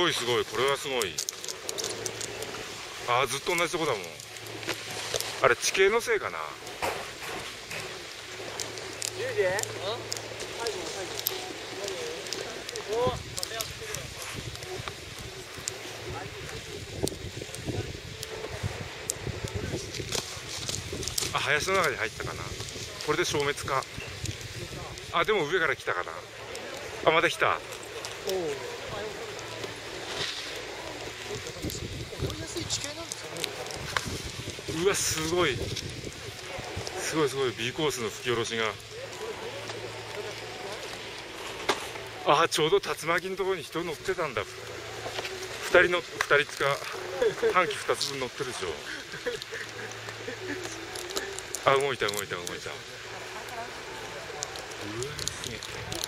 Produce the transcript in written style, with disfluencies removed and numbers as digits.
ごいすごい、これはすごい。ああ、ずっと同じとこだもん。あれ地形のせいかな。あ、林の中に入ったかな。これで消滅か。あ、でも上から来たかな。あ、また来た。うわ、すごい。すごいすごい、B コースの吹き下ろしが。あ、ちょうど竜巻のところに人乗ってたんだ。2人つか半機2つ分乗ってるでしょ。あ、動いた。うわ、すげえ。